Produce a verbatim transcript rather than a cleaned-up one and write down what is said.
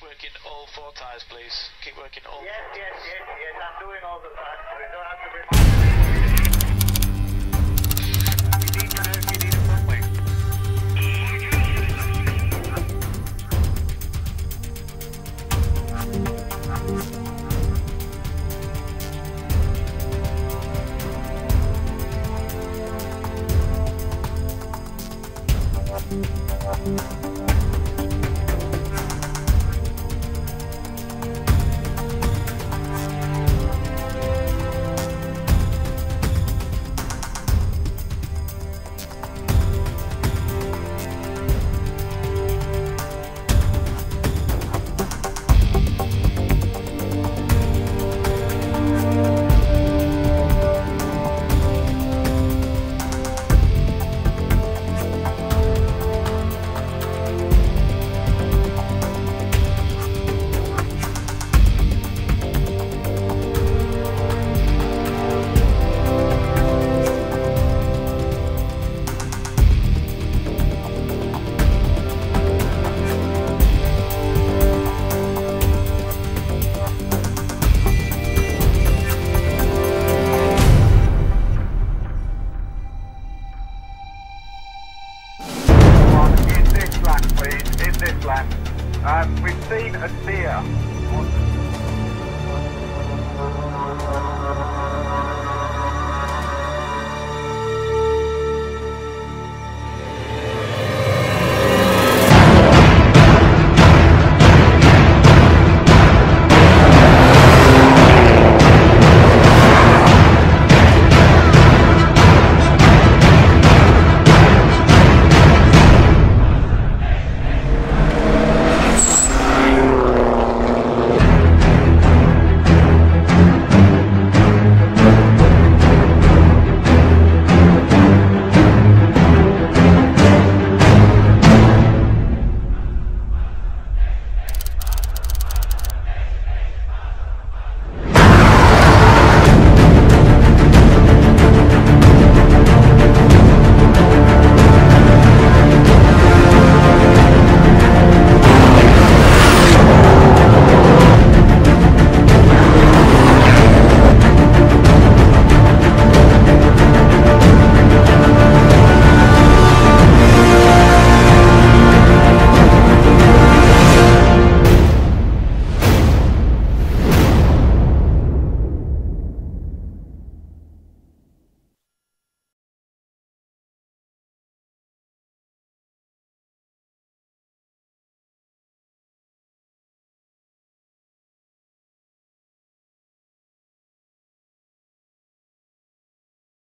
working all four tyres, please. Keep working all Yes, four yes, tyres. yes, yes, I'm doing all the time, so you don't have to remind me. You need to know if you need a front wing. In this lap, please, in this lap. Um, we've seen a steer